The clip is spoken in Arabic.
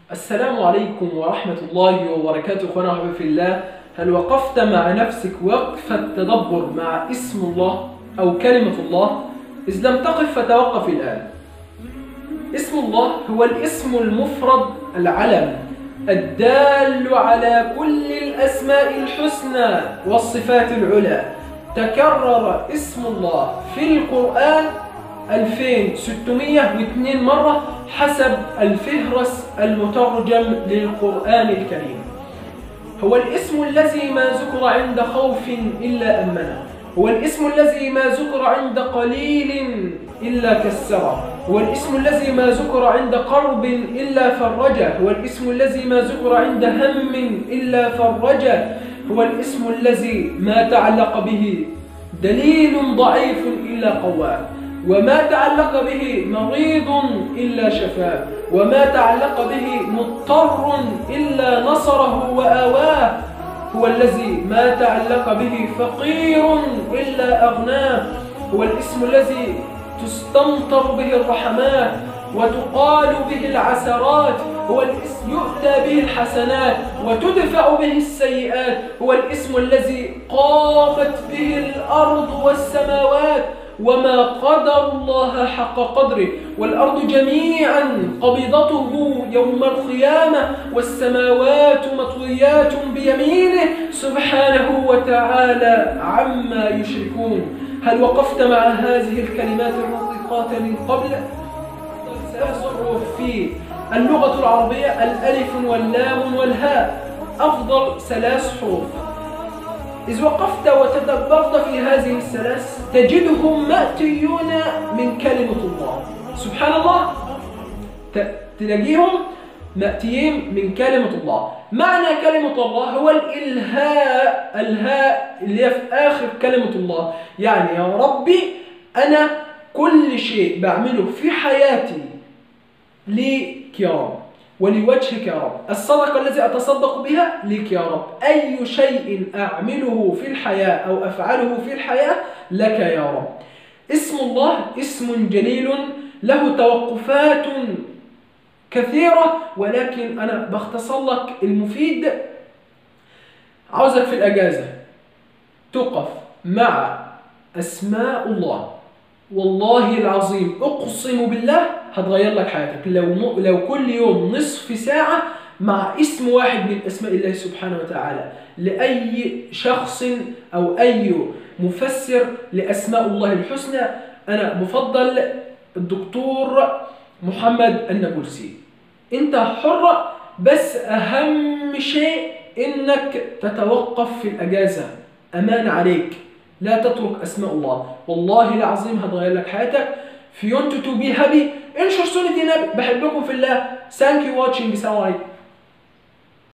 السلام عليكم ورحمة الله وبركاته. أخوانا وحبايبي في الله، هل وقفت مع نفسك وقفة تدبر مع اسم الله أو كلمة الله؟ إذ لم تقف فتوقف الآن. اسم الله هو الاسم المفرد العلم الدال على كل الأسماء الحسنى والصفات العلى. تكرر اسم الله في القرآن 2602 مرة حسب الفهرس المترجم للقرآن الكريم. هو الاسم الذي ما ذكر عند خوف إلا أمنه، هو الاسم الذي ما ذكر عند قليل إلا كسره، هو الاسم الذي ما ذكر عند قرب إلا فرجه، هو الاسم الذي ما ذكر عند هم إلا فرجه، هو الاسم الذي ما تعلق به دليل ضعيف إلا قواه، وما تعلق به مريض إلا شفاه، وما تعلق به مضطر إلا نصره وآواه، هو الذي ما تعلق به فقير إلا أغناه، هو الاسم الذي تستمطر به الرحمات وتقال به العثرات، هو الاسم يؤتى به الحسنات وتدفع به السيئات، هو الاسم الذي قامت به الأرض والسماوات وما قدر الله حق قدره، والأرض جميعا قبضته يوم القيامة والسماوات مطويات بيمينه سبحانه وتعالى عما يشركون. هل وقفت مع هذه الكلمات الرقيقات من قبل؟ سأذكر في اللغة العربية الألف واللام والهاء أفضل 3 حروف. إذ وقفت وتدبرت في هذه الثلاث تجدهم مأتيون من كلمة الله. سبحان الله، تلاقيهم مأتيين من كلمة الله. معنى كلمة الله هو الإلهاء، الهاء اللي هي في آخر كلمة الله، يعني يا ربي أنا كل شيء بعمله في حياتي ليك يا رب ولوجهك يا رب، الصدقة التي أتصدق بها لك يا رب، أي شيء أعمله في الحياة أو أفعله في الحياة لك يا رب. اسم الله اسم جليل له توقفات كثيرة، ولكن أنا بختصر لك المفيد. عاوزك في الأجازة تقف مع أسماء الله، والله العظيم أقسم بالله هتغير لك حياتك. لو كل يوم نصف ساعة مع اسم واحد من أسماء الله سبحانه وتعالى، لأي شخص أو أي مفسر لأسماء الله الحسنى، أنا بفضل الدكتور محمد النابلسي. أنت حر، بس أهم شيء إنك تتوقف في الأجازة، أمان عليك، لا تترك أسماء الله، والله العظيم هتغير لك حياتك. If you want to be happy, انشر سنة النبي. بحبكم في الله. Thank you watching. السلام عليكم.